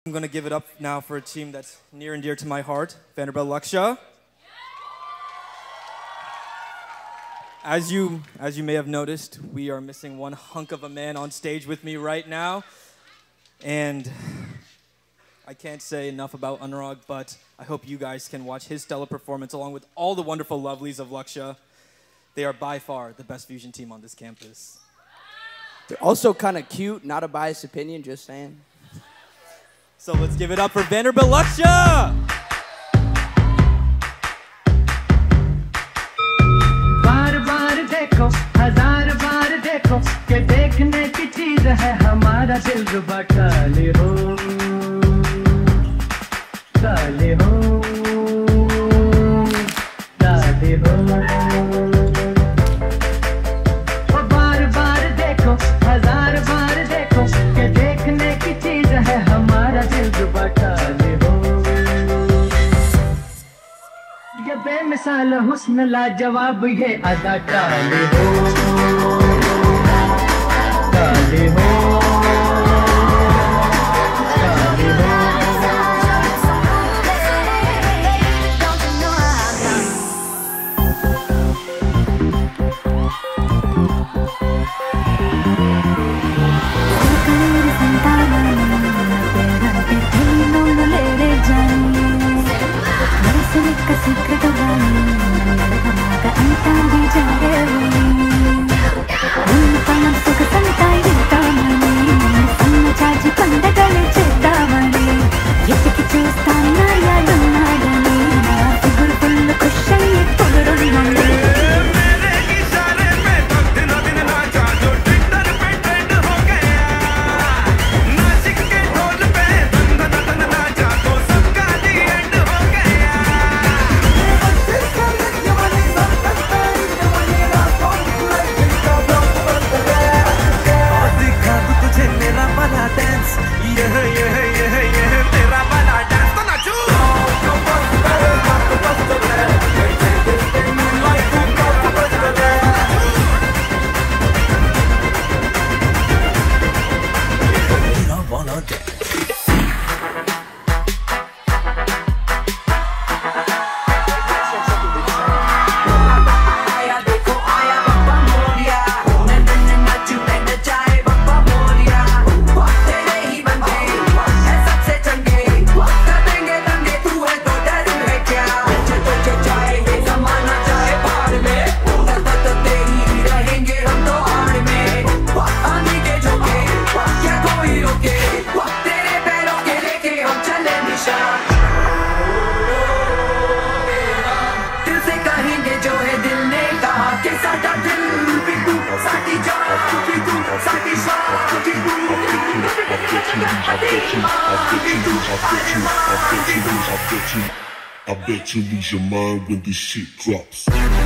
I'm going to give it up now for a team that's near and dear to my heart, Vanderbilt Lakshya. As you may have noticed, we are missing one hunk of a man on stage with me right now. And I can't say enough about Anurag, but I hope you guys can watch his stellar performance along with all the wonderful lovelies of Lakshya. They are by far the best fusion team on this campus. They're also kind of cute, not a biased opinion, just saying. So let's give it up for Vanderbilt Lakshya! बार बार देखो, हजार बार देखो, कि देखने की चीज है हमारा दिल रुबा काले हो, काले हो, काले हो। बार बार देखो, हजार बार देखो, कि देखने की चीज है हमारा दिल रुबा काले हो। ये बेमिसाल हुस्न लाजवाब ये अदा काले हो, काले हो, काले हो। I bet you lose your mind when this shit drops.